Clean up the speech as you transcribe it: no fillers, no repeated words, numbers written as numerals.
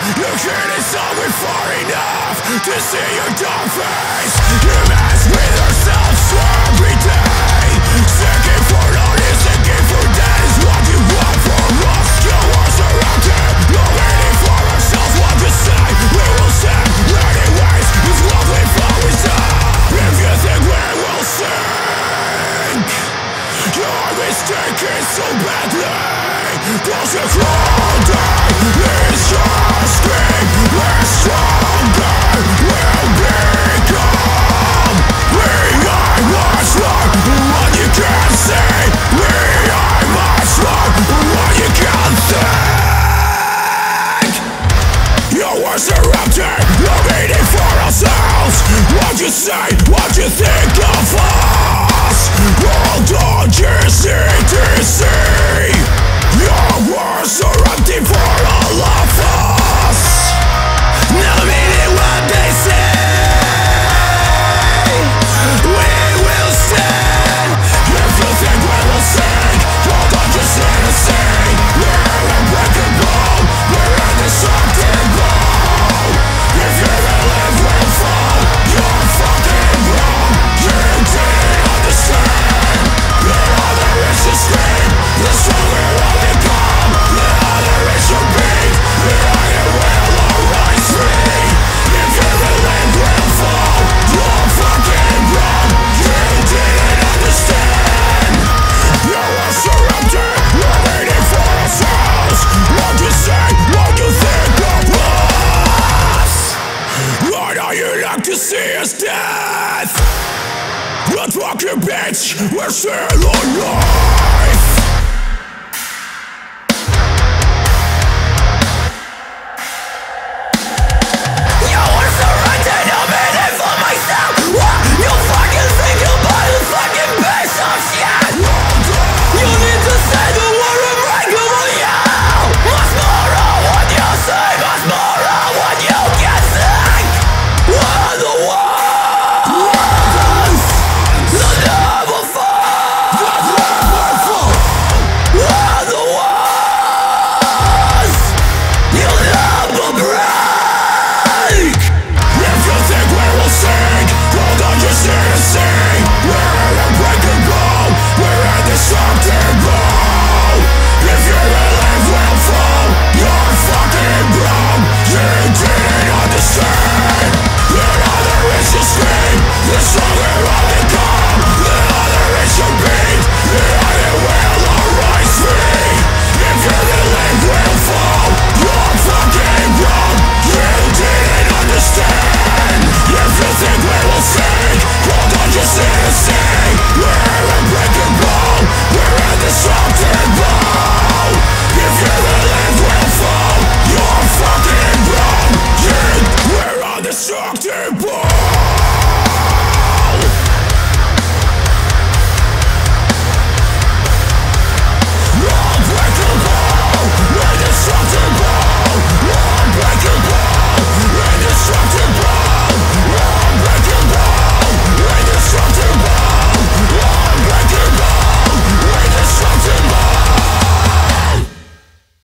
You can't insult me far enough to see your dark face. You mess with yourself every day, seeking for notice, seeking for that is what you want from us. You are surrounded, not waiting for ourselves. What you say, we will say many ways. It's what we found inside. If you think we will sink, you're mistaken so badly. Cause the crowding is just scream. We're stronger, we'll become. We are much more what you can see. We are much more what you can think. You were surrounded, you're waiting for ourselves. What you say, what you think of us. Hold on, GCTC. Your words are empty for all of us. No meaning what they say. We will stand. If you think we will sink, hold on, just let us sing. We're unbreakable, we're indestructible. If you believe we'll fall, you're fucking wrong. You didn't understand. The other is your scream, the stronger will become. The other is your beat, the higher will arise free. If you believe we'll fall, you're fucking wrong. You didn't understand. You are surrounded, we're waiting for ourselves. What you say, what you think of us. Why do you like to see us death? But fuck you bitch, we're still alive. You were surrounded, I'm in it for myself. What? You fucking think you'll buy the fucking piece of shit. You need to say the word unbreakable, yeah. Much more on what you say, much more on what you can think. What the world? The never fall. The never fall. What the world? You'll never break. If you think we will sink, hold on, just hear us sing. We're unbreakable, we're indestructible. If you believe we'll fall, you're fucking wrong. You didn't understand. The other is your scream, the stronger will become. The other is your beat, the higher will arise free. If you believe we'll fall, you're fucking wrong. You didn't understand. If you think we will sink, hold on, just let us sing. We're unbreakable, we're indestructible. If you believe we'll fall, you're fucking wrong. We're indestructible.